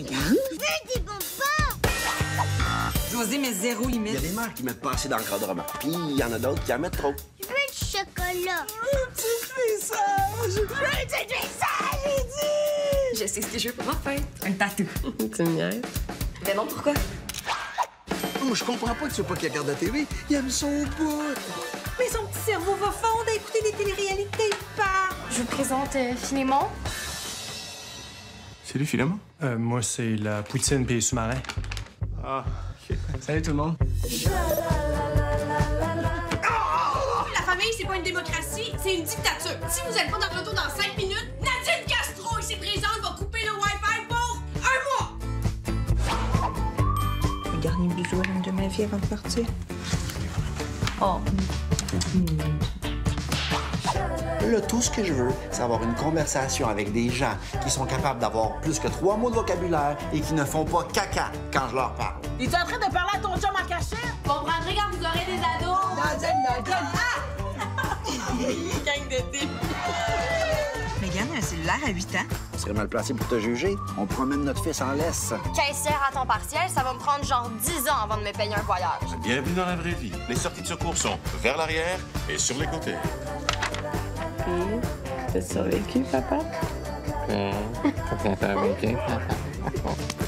Des bonbons! José met zéro Il y limite. a des mères qui mettent pas assez d'encadrement. Puis il y en a d'autres qui en mettent trop. Je veux du chocolat. Un petit fessage! Je veux du dressage, j'ai dit! Je sais ce que je veux pour ma fête. Un tatou. Tu me niaises. Mais non, pourquoi? Moi, je comprends pas que tu veux pas qu'il regarde la TV. Il aime son bout. Mais son petit cerveau va fondre à écouter des téléréalités, pas. Je vous présente Philémon. C'est lui, Philémon? Moi, c'est la poutine puis les sous-marins. Ah, OK. Salut tout le monde. La famille, c'est pas une démocratie, c'est une dictature. Si vous êtes pas dans l'auto dans 5 minutes, Nadine Castro ici présente va couper le Wi-Fi pour 1 mois! Un dernier bisou à l'homme de ma vie avant de partir. Oh. Là, tout ce que je veux, c'est avoir une conversation avec des gens qui sont capables d'avoir plus que 3 mots de vocabulaire et qui ne font pas caca quand je leur parle. Es-tu en train de parler à ton chum en cachette? Vous comprendrez quand vous aurez des ados. Nadine! Gang de dés. Mégane a un cellulaire à 8 ans. On serait mal placé pour te juger. On promène notre fils en laisse. Caissière à temps partiel, ça va me prendre genre 10 ans avant de me payer un voyage. Bienvenue dans la vraie vie. Les sorties de secours sont vers l'arrière et sur les côtés. T'as survécu, papa? T'as survécu, papa?